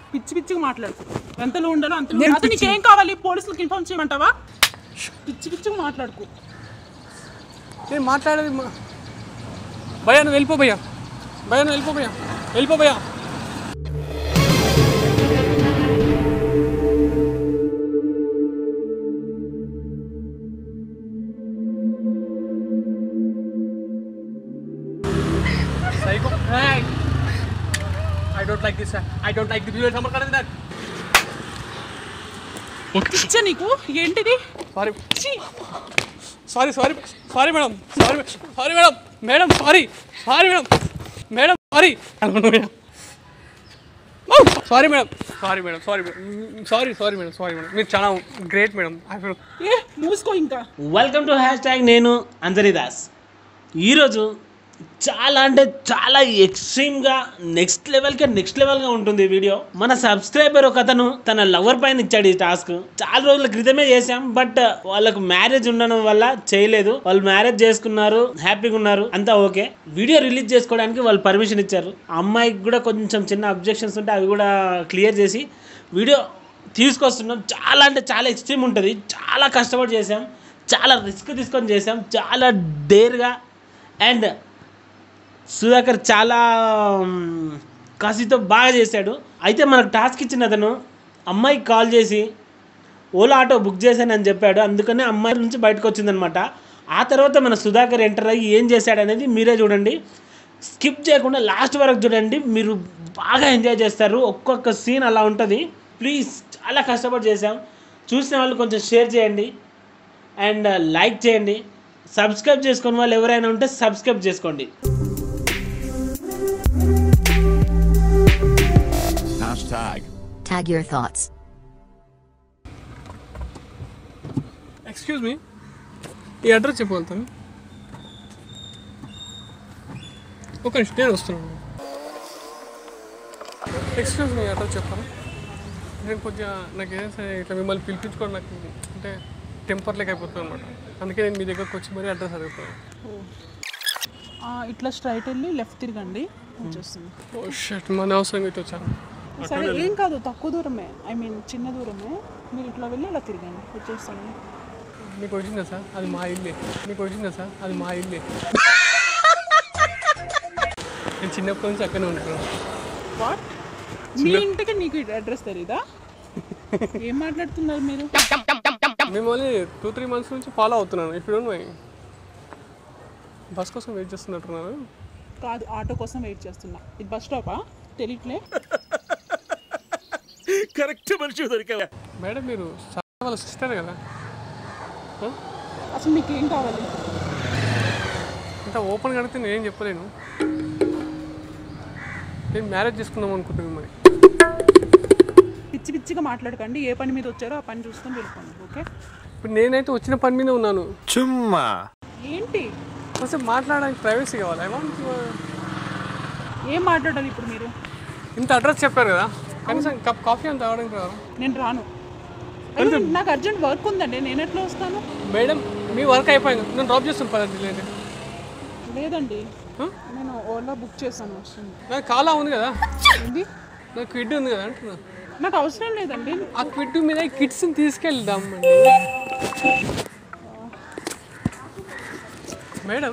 పిచ్చి పిచ్చిగా మాట్లాడుతూ ఎంతలో ఉండాలో అంతలో అతను నీకేం కావాలి పోలీసులకు ఇన్ఫార్మ్ చేయమంటావా పిచ్చి పిచ్చిగా మాట్లాడుకో నేను మాట్లాడేది భయ్యా నువ్వు వెళ్ళిపో భయ్యా వెళ్ళిపో భయ్యా Psycho. Hey! I don't like this. I don't like the viewer. Someone cut that. పిచ్చా నీకు ఏంటిది Sorry madam. Sorry madam. Sorry madam. మీరు చాలా గ్రేట్ మేడం. మూసుకో ఇంకా. వెల్కమ్ టు నేను అంజలిదాస్. ఈరోజు చాలా అంటే చాలా ఎక్స్ట్రీమ్గా నెక్స్ట్ లెవెల్గా ఉంటుంది ఈ వీడియో. మన సబ్స్క్రైబర్ ఒక అతను తన లవర్ పైన ఇచ్చాడు ఈ టాస్క్. చాలా రోజుల క్రితమే చేసాం, బట్ వాళ్ళకు మ్యారేజ్ ఉండడం వల్ల చేయలేదు. వాళ్ళు మ్యారేజ్ చేసుకున్నారు, హ్యాపీగా ఉన్నారు, అంతా ఓకే. వీడియో రిలీజ్ చేసుకోవడానికి వాళ్ళు పర్మిషన్ ఇచ్చారు. అమ్మాయికి కూడా కొంచెం చిన్న అబ్జెక్షన్స్ ఉంటే అవి కూడా క్లియర్ చేసి వీడియో తీసుకొస్తున్నాం. చాలా అంటే చాలా ఎక్స్ట్రీమ్ ఉంటుంది. చాలా కష్టపడి చేసాం, చాలా రిస్క్ తీసుకొని చేసాం, చాలా డేర్గా. అండ్ సుధాకర్ చాలా కసితో బాగా చేశాడు. అయితే మనకు టాస్క్ ఇచ్చిన అతను అమ్మాయికి కాల్ చేసి ఓలా ఆటో బుక్ చేశానని చెప్పాడు. అందుకనే అమ్మాయి నుంచి బయటకు వచ్చిందనమాట. ఆ తర్వాత మన సుధాకర్ ఎంటర్ అయ్యి ఏం చేశాడనేది మీరే చూడండి. స్కిప్ చేయకుండా లాస్ట్ వరకు చూడండి, మీరు బాగా ఎంజాయ్ చేస్తారు. ఒక్కొక్క సీన్ అలా ఉంటుంది. ప్లీజ్, చాలా కష్టపడి చేసాం. చూసిన వాళ్ళు కొంచెం షేర్ చేయండి అండ్ లైక్ చేయండి. సబ్స్క్రైబ్ చేసుకుని వాళ్ళు ఎవరైనా ఉంటే సబ్స్క్రైబ్ చేసుకోండి. Tag your thoughts. Excuse me, ఈ అడ్రస్ చెప్పగలుగుతాను? ఒక నిమిషం, నేను వస్తున్నాను. ఎక్స్క్యూజ్ మీ, అడ్రస్ చెప్పాను. నేను కొద్దిగా నాకు ఏదైనా సరే ఇట్లా మిమ్మల్ని పిలిపించుకోవడం నాకు అంటే టెంపర్ లేక అయిపోతుంది అనమాట. అందుకే నేను మీ దగ్గరకు వచ్చి మరీ అడ్రస్ అడుగుతాను. ఇట్లా స్ట్రైట్ వెళ్ళి లెఫ్ట్ తిరగండి వచ్చేస్తుంది. ఓ షట్, మన అవసరం ఇటు వచ్చాను. సరే ఏం కాదు, తక్కువ దూరమే, చిన్న దూరమే. మీరు ఇట్లా వెళ్ళి ఇలా తిరగండి వచ్చేస్తాను. మీకు వచ్చిందా సార్? అది మా ఇల్లే. నేను చిన్నప్పటి నుంచి అక్కడే ఉంటున్నాను. వాట్? మీ ఇంటికి నీకు అడ్రస్ తెలీదా? ఏం మాట్లాడుతున్నారు మీరు? మిమ్మల్ని 2-3 months నుంచి ఫాలో అవుతున్నాను. ఇప్పుడు బస్ కోసం వెయిట్ చేస్తున్నట్టున్నాను. కాదు, ఆటో కోసం వెయిట్ చేస్తున్నా. ఇది బస్ స్టాపా? తెలియట్లే. కరెక్ట్ మనిషి దొరికా. మేడం, మీరు వాళ్ళ సిస్టర్ కదా? అసలు మీకు ఏం కావాలి? ఇంత ఓపెన్గా అడిగితే నేనేం చెప్పలేను. నేను మ్యారేజ్ చేసుకుందాం అనుకుంటున్నాను. మరి పిచ్చి పిచ్చిగా మాట్లాడకండి. ఏ పని మీద వచ్చారో ఆ పని చూసుకొని వెళ్ళిపోండి, ఓకే? ఇప్పుడు నేనైతే వచ్చిన పని మీద ఉన్నాను. చుమ్మా ఏంటి అసలు మాట్లాడడానికి ప్రైవసీ కావాలి. ఏం మాట్లాడాలి ఇప్పుడు మీరు? ఇంత అడ్రస్ చెప్పారు కదా, కనీసం కప్ కాఫీ అంత తాగడానికి రాదు? నేను రాను. నాకు అర్జెంట్ వర్క్ ఉందండి, నేను ఎట్లా వస్తాను? మేడం, మీ వర్క్ అయిపోయింది, నేను డ్రాప్ చేస్తాను పదండి. లేదండి, నేను ఓలా బుక్ చేశాను, వస్తుంది. నాకు కాలా ఉంది కదా, ఏంది? నాకు క్విడ్ ఉంది కదా అంటున్నా. నాకు అవసరం లేదండి. ఆ క్విడ్ మీద కిడ్స్ని తీసుకెళ్దాం అండి. Madam,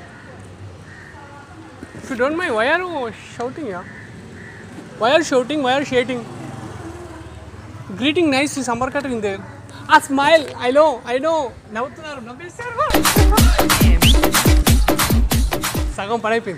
if you don't mind, why are you shouting? Why are you shouting? Why are you shouting? Greeting nice, summer cutter in there. A smile, I know. నవ్వుతున్నారు, నవ్వేస్తారు. సగం పని అయిపోయింది.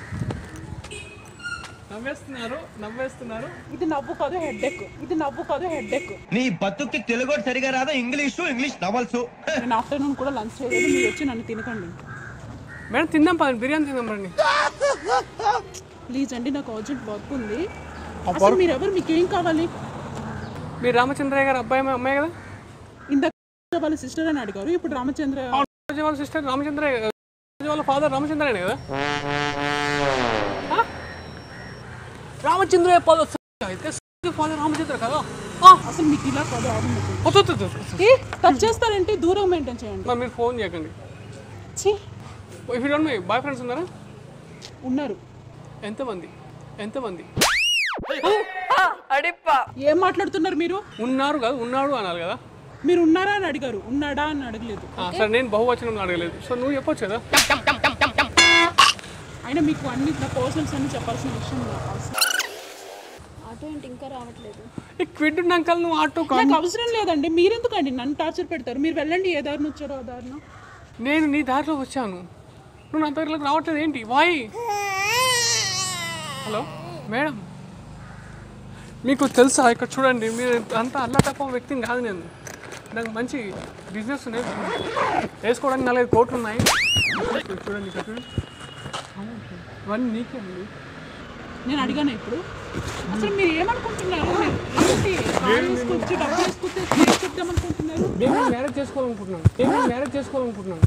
నవ్వేస్తున్నారు. ఇది నవ్వు కాదు, హెడ్ఎక్. నీ బతుక్కి తెలుగు సరిగా రాదా? English novels. నేను ఆఫ్టర్నూన్ కూడా లంచ్ చేయలేదు, మీరు వచ్చి నన్ను తినకండి. మేడం, తిందాం పదండి, బిర్యానీ తిందాం రండి. ప్లీజ్ అండి, నాకు అర్జెంట్ వర్క్ ఉంది. అసలు మీరు ఎవరు? మీకు ఏం కావాలి? మీరు రామచంద్రయ్య గారు అమ్మాయి కదా? ఇందాక వాళ్ళ సిస్టర్ అని అడిగారు, ఇప్పుడు రామచంద్ర వాళ్ళ సిస్టర్ రామచంద్రయ్య, వాళ్ళ ఫాదర్ రామచంద్రయ్య కదా? రామచంద్రయ్య అయితే ఫాదర్ రామచంద్ర కదా? అసలు మీకు ఇలా కాదు. టచ్ చేస్తారంటే దూరం మెయింటైన్ చేయండి. మీరు ఫోన్ చేయకండి. If you don't mind, boy friends ఉన్నారా? ఉన్నారు. ఎంతమంది? ఏం మాట్లాడుతున్నారు మీరు? ఉన్నారు కదా, ఉన్నాడు అనాలి కదా. మీరు ఉన్నారా అని అడిగారు, ఉన్నాడా అని అడగలేదు. సరే నేను బహువచనం అడగలేదు, సో నువ్వు చెప్పొచ్చు కదా. అయినా మీకు అన్ని నా పర్సనల్స్ అన్ని చెప్పాల్సిన విషయం ఆటో ఏంటి ఇంకా రావట్లేదు? క్విడ్ అంకల్ నువ్వు ఆటో నాకు అవసరం లేదండి. మీరెందుకండి నన్ను టార్చర్ పెడతారు? మీరు వెళ్ళండి, ఏ దారిని వచ్చారో ఆ దారిన. నేను నీ దారిలో వచ్చాను, నువ్వు నా దగ్గరలోకి రావట్లేదు ఏంటి? వాయ్? హలో మేడం, మీకు తెలుసా ఇక్కడ చూడండి, మీరు అంతా అల్లా తప్ప వ్యక్తిని కాదు నేను. నాకు మంచి బిజినెస్ ఉన్నాయి, వేసుకోవడానికి 4-5 కోట్లు ఉన్నాయి. చూడండి ఇక్కడ చూడండి, ఇవన్నీ నీకే అండి. నేను అడిగాను ఇప్పుడు అసలు మీరు ఏమనుకుంటున్నారు? వేసుకొచ్చి డబ్బు వేసుకొచ్చి చెప్తామనుకుంటున్నారు? నేను మ్యారేజ్ చేసుకోవాలనుకుంటున్నాను.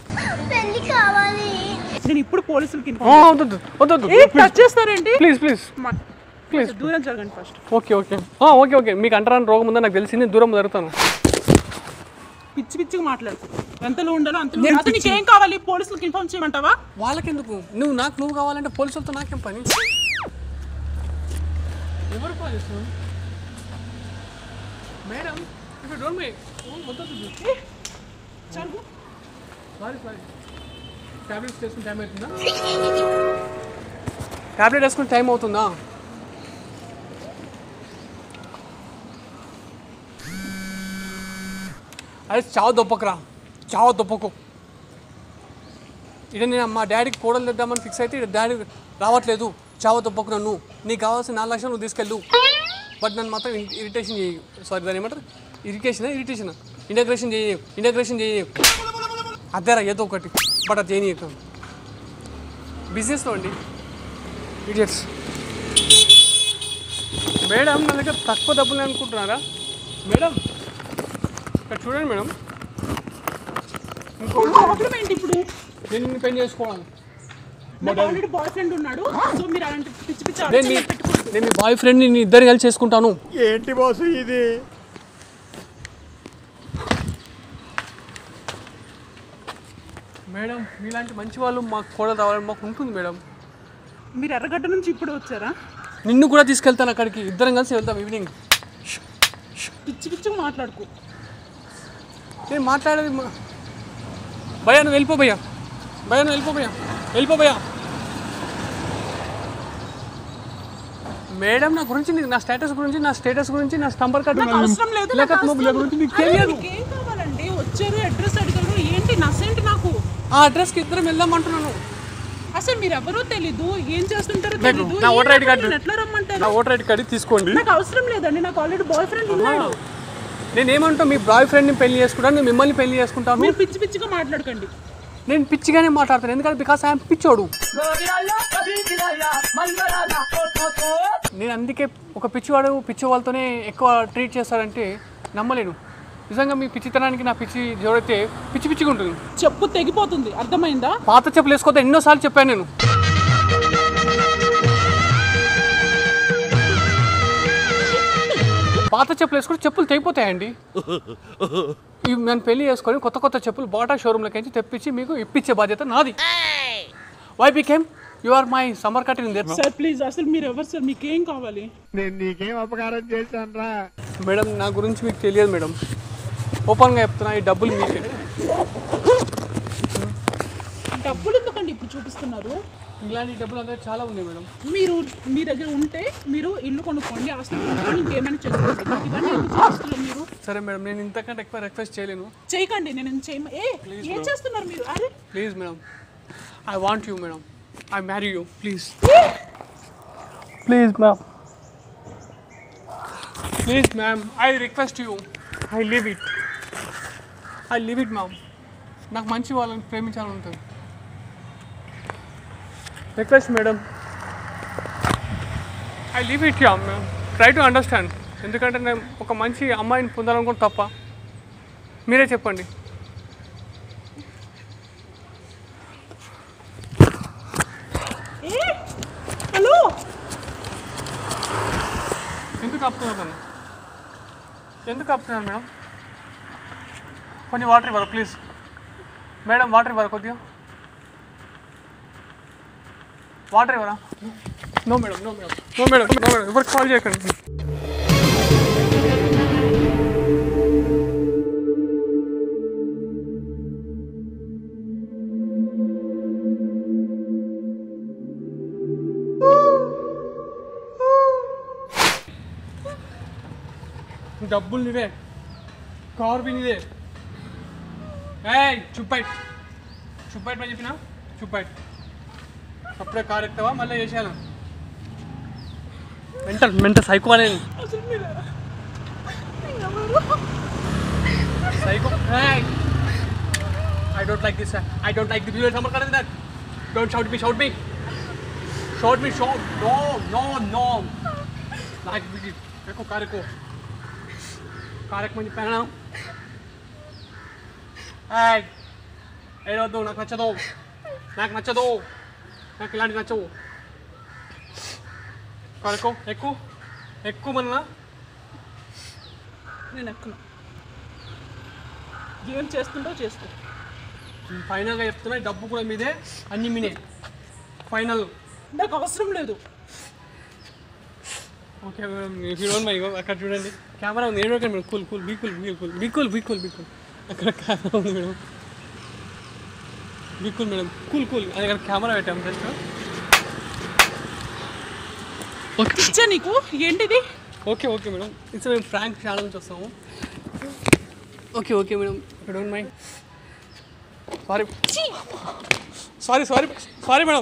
నేను ఇప్పుడు పోలీసులకి టచ్ చేస్తారేంటి? ప్లీజ్ దూరం జరగండి ఫస్ట్. ఓకే మీకు అంటరాని రోగం ఉందని నాకు తెలిసింది, దూరం జరుగుతాను. పిచ్చిగా మాట్లాడుతూ ఎంతలో ఉండాలో అంత. నీకు ఏం కావాలి? పోలీసులకు ఇన్ఫార్మ్ చేయమంటావా? వాళ్ళకెందుకు? నువ్వు కావాలంటే పోలీసులతో నాకేం పని? ఎవరు కాల్ చేస్తున్నావు మేడం? ఇప్పుడు డోంట్ మే చదువు. సారీ టాబ్లెట్స్ వేసుకుని టైం అవుతుందా? టాబ్లెట్ వేసుకుని టైం అవుతుందా? అదే చావు దొప్పకు. ఇదే నేను మా డాడీకి కోడలు తెద్దామని ఫిక్స్ అయితే డాడీ రావట్లేదు, చావు దొప్పకు నన్ను. నీకు కావాల్సిన 4 లక్షలు నువ్వు తీసుకెళ్ళు, బట్ నన్ను మాత్రం ఇరిటేషన్ చేయు. సారీ దాని ఏమంటారు? ఇరిటేషన్ ఇంటగ్రేషన్ చేయు. అదేరా ఏదో ఒకటి, బట్ అది చేయనీయకు. బిజినెస్లో అండి ఇడియట్స్. మేడం నా దగ్గర తక్కువ డబ్బులు అనుకుంటున్నారా మేడం? ఇక్కడ చూడండి మేడం, ప్రాబ్లం ఏంటి ఇప్పుడు? నేను నిన్ను పెళ్లి చేసుకోవాలి. నాకు ఆల్రెడీ బాయ్ ఫ్రెండ్ ఉన్నాడు, సో మీరు అలాంటి పిచ్చి నేను మీ బాయ్ ఫ్రెండ్ని ఇద్దరు కలిసి చేసుకుంటాను. ఏంటి బాసు ఇది? మేడం మీలాంటి మంచి వాళ్ళు మాకు కూడా రావాలని మాకు ఉంటుంది మేడం. మీరు ఎర్రగడ్డ నుంచి ఇప్పుడు వచ్చారా? నిన్ను కూడా తీసుకెళ్తాను అక్కడికి, ఇద్దరం కలిసి వెళ్తాం ఈవినింగ్. పిచ్చి మాట్లాడుకో. నేను మాట్లాడేది భయ్యా, నువ్వు వెళ్ళిపో భయ్యా. మేడం నా గురించి, నా స్టేటస్ గురించి, నా స్టంబర్ కార్డు అవసరం లేదు. గురించి నీకు తెలియదు. ఏం కావాలండి? వచ్చారు, అడ్రస్ అడిగారు, ఏంటి నసేంటి నాకు? ఆ అడ్రస్కి ఇద్దరం వెళ్దామంటున్నాను. అసలు మీరు ఎవరో తెలీదు, ఏం చేస్తుంటారో నా ఓటర్ ఐడి తెలీదు. ఎట్లా రమ్మంటారు? నా ఓటర్ ఐడి కార్డు తీసుకోండి. నాకు అవసరం లేదండి, నాకు ఆల్రెడీ బాయ్ ఫ్రెండ్ ఉన్నాడు. నేనేమంటా, మీ బాయ్ ఫ్రెండ్ని పెళ్లి చేసుకుంటాను, నేను మిమ్మల్ని పెళ్లి చేసుకుంటాను. మీరు పిచ్చిగా మాట్లాడకండి. నేను పిచ్చిగానే మాట్లాడతాను, ఎందుకంటే బికాస్ ఐఎమ్ పిచ్చోడు. నేను అందుకే ఒక పిచ్చి వాళ్ళతోనే ఎక్కువ ట్రీట్ చేస్తారంటే నమ్మలేను. నిజంగా మీ పిచ్చితనానికి నా పిచ్చి జోడైతే పిచ్చిగా ఉంటుంది. చెప్పు తెగిపోతుంది, అర్థమైందా? పాత చెప్పులు వేసుకోతే ఎన్నోసార్లు చెప్పాను నేను. పాత చెప్పులు వేసుకుంటే చెప్పులు తెగిపోతాయండి. నేను పెళ్లి చేసుకొని కొత్త చెప్పులు బాటా షోరూమ్లోకి నుంచి తెప్పించి మీకు ఇప్పించే బాధ్యత నాది. Why became you are my summer cut in there. Sir please, అసలు మీరు ఎవరు సార్? మీకేం కావాలి? నేను నీకేం అపకారం చేశాను రా? మేడం నా గురించి మీకు తెలియదు మేడం, ఓపెన్గా చెప్తున్నా. ఈ డబ్బులు మీకే. డబ్బులు ఎందుకండి ఇప్పుడు చూపిస్తున్నారు? ఇలాంటి డబ్బులు అందరూ చాలా ఉన్నాయి మేడం. మీరు మీ దగ్గర ఉంటే మీరు ఇల్లు కొనుక్కోండి, ఆస్తి కొనుక్కోండి, ఇంకేమైనా చేసుకోండి. ఇవన్నీ ఎందుకు చేస్తున్నారు మీరు? సరే మేడం, నేను ఇంతకంటే ఎక్కువ రిక్వెస్ట్ చేయలేను. చేయకండి, నేను ఏం చేస్తున్నారు మీరు? అరే please madam, I want you madam, I marry you please. Ma'am, please ma'am, I request you, I leave it ma'am. నాకు మంచి వాళ్ళని ప్రేమించాలని ఉంటుంది. Request madam, I leave it ya ma'am. Try to understand. ఎందుకంటే నేను ఒక మంచి అమ్మాయిని పొందాలనుకుంటే తప్ప. మీరే చెప్పండి. హలో, ఎందుకు ఆపుతున్నారు మేడం? కొంచెం వాటర్ ఇవ్వరా ప్లీజ్ మేడం? వాటర్ ఇవ్వరా కొద్దిగా? వాటర్ ఇవ్వరా? నో మేడం, ఎవరికి కాల్ చేయకండి. డబ్బులు నీవే, కార్ బి నీదే. చుప్పైట్ అని చెప్పినా, చుప్పైట్. అప్పుడే కార్ ఎక్కుతావా మళ్ళీ చేసేయాల. మెంటల్ సైకో అనేది, psycho. I don't like this. I don't like the viewer. Someone come in that. Don't shout me. No. Like this. Eko kareko. Karek mani pehna. Hey. Ero do nak nachado. Nak ilanti nachavu. Kareko. Ekku manna. నేను ఎక్కను. ఏం చేస్తుంటో చేసుకో. ఫైనల్గా చెప్తున్నా, డబ్బు కూడా మీదే, అన్ని మీనే. Final నాకు అవసరం లేదు. Okay if you don't mind, అక్కడ చూడండి కెమెరా ఉంది. ఏడో మేడం, కూల్ బీ కూల్. అక్కడ కెమెరా ఉంది madam, be cool madam, cool. అది అక్కడ కెమెరా పెట్టాము జస్ట్. ఇచ్చా నీకు ఏంటిది? ఓకే మేడం, ఇట్స్ మేము ఫ్రాంక్ ఛానల్ నుంచి వస్తాము. Okay madam, if you don't mind. Sorry madam,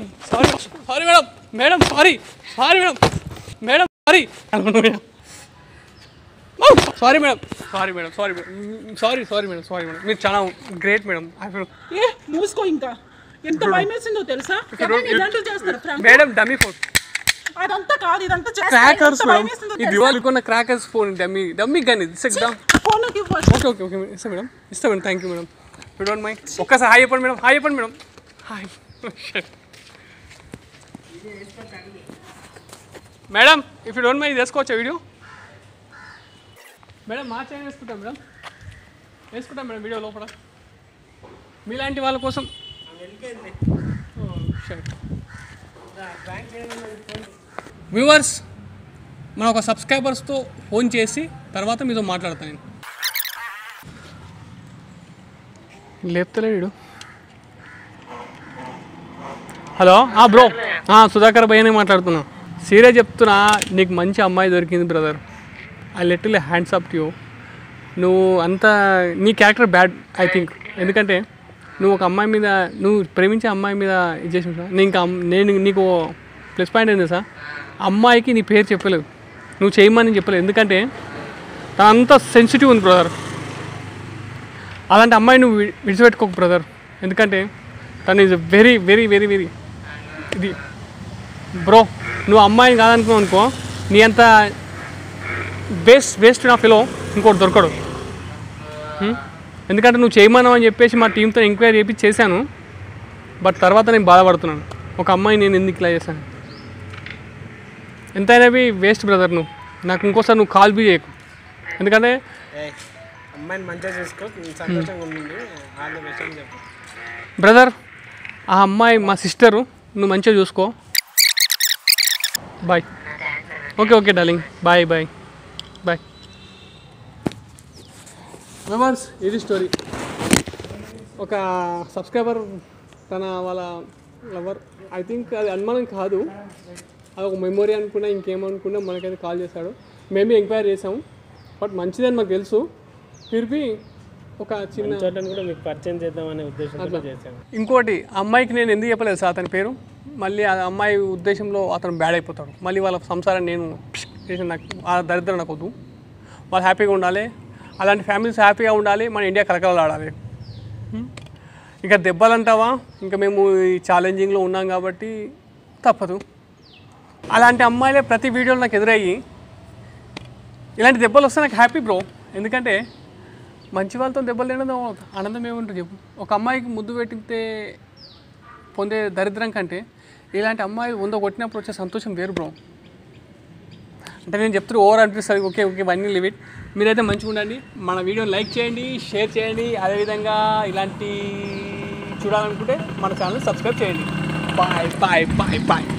మీరు చాలా గ్రేట్ మేడం. మూసుకో. ఇంకా ఎంత భయం వేసిందో తెలుసా? ఇలాంటివి చేస్తారు మేడం. డమ్మీ ఫోన్ అదంతా కాదు, ఇదంతా క్రాకర్స్ మేడం. ఇది ఇవాళ కొన్న క్రాకర్స్ ఫోన్, డమ్మీ గన్ ఇది. ఓకే మేడం, ఇస్తా madam. Thank you madam. You don't mind. ఒక్కసారి హాయ్ చెప్పండి మేడం. Hi madam, if you don't mind వేసుకోవచ్చా వీడియో? మేడం మా ఛానల్ వేసుకుంటాం మేడం వీడియో లోపల మీలాంటి వాళ్ళ కోసం. వ్యూవర్స్, మన ఒక సబ్స్క్రైబర్స్తో ఫోన్ చేసి తర్వాత మీతో మాట్లాడతాను నేను. లేపుతలేడు. హలో బ్రో, సుధాకర్ భయ్యనే మాట్లాడుతున్నా. సీరియస్ చెప్తున్నా, నీకు మంచి అమ్మాయి దొరికింది brother. I little hands up to you. నువ్వు అంతా నీ క్యారెక్టర్ బ్యాడ్ ఐ థింక్. ఎందుకంటే నువ్వు ఒక అమ్మాయి మీద, నువ్వు ప్రేమించే అమ్మాయి మీద ఇది చేసిన సార్. నేను నీకు ప్లస్ పాయింట్ ఏంది సార్, అమ్మాయికి నీ పేరు చెప్పలేదు, నువ్వు చేయమని చెప్పలేదు. ఎందుకంటే తనంతా సెన్సిటివ్ ఉంది బ్రదర్. అలాంటి అమ్మాయి నువ్వు విడిచిపెట్టుకోకు బ్రదర్. ఎందుకంటే తను is very very very very ఇది బ్రో. నువ్వు అమ్మాయిని కాదనుకున్నావు అనుకో, నీ అంత వేస్ట్ నా ఫిలో ఇంకోటి దొరకడు. ఎందుకంటే నువ్వు చేయమన్నావు అని చెప్పేసి మా టీంతో ఎంక్వైరీ చేసి చేశాను. బట్ తర్వాత నేను బాధపడుతున్నాను, ఒక అమ్మాయి నేను ఎందుకు ఇలా చేశాను. ఎంతైనా వేస్ట్ బ్రదర్. నువ్వు నాకు ఇంకోసారి నువ్వు కాల్ బీ చేయకు. ఎందుకంటే అమ్మాయిని మంచిగా చేసుకో, సంతోషంగా ఉంటుంది బ్రదర్. ఆ అమ్మాయి మా సిస్టరు, నువ్వు మంచిగా చూసుకో. Bye. Okay darling, bye. Members, ఇది స్టోరీ. ఒక సబ్స్క్రైబర్ తన వాళ్ళ లవర్, ఐ థింక్ అది అనుమానం కాదు, అది ఒక మెమొరీ అనుకున్నా ఇంకేమనుకున్నా మనకైతే కాల్ చేశాడు. మేము ఎంక్వైరీ చేసాము, బట్ మంచిదని మాకు తెలుసు. తిరిగి ఒక చిన్న కూడా మీకు పరిచయం చేద్దామనే ఉద్దేశంతో చేశాను. ఇంకోటి, అమ్మాయికి నేను ఎందుకు చెప్పలేదు సార్ అతని పేరు. మళ్ళీ ఆ అమ్మాయి ఉద్దేశంలో అతను బ్యాడ్ అయిపోతాడు. మళ్ళీ వాళ్ళ సంసారాన్ని నేను చేసిన, నాకు ఆ దరిద్రం నాకు వద్దు. వాళ్ళు హ్యాపీగా ఉండాలి, అలాంటి ఫ్యామిలీస్ హ్యాపీగా ఉండాలి, మన ఇండియా కలకలాడాలి. ఇక దెబ్బలు అంటావా, ఇంకా మేము ఈ ఛాలెంజింగ్లో ఉన్నాం కాబట్టి తప్పదు. అలాంటి అమ్మాయిలే ప్రతి వీడియోలో నాకు ఎదురయ్యి ఇలాంటి దెబ్బలు వస్తే నాకు హ్యాపీ బ్రో. ఎందుకంటే మంచి వాళ్ళతో దెబ్బలు తినడం ఆనందం ఏముంటుంది చెప్పు. ఒక అమ్మాయికి ముద్దు పెట్టితే పొందే దరిద్రం కంటే ఇలాంటి అమ్మాయి 100 కొట్టినప్పుడు వచ్చే సంతోషం వేరు బ్రో. అంటే నేను చెప్తున్నా ఓవర్ అనిపిస్తుంది. ఓకే ఇవన్నీ లివ్ ఇట్. మీరైతే మంచిగా ఉండండి, మన వీడియోని లైక్ చేయండి, షేర్ చేయండి. అదేవిధంగా ఇలాంటి చూడాలనుకుంటే మన ఛానల్ సబ్స్క్రైబ్ చేయండి. బాయ్.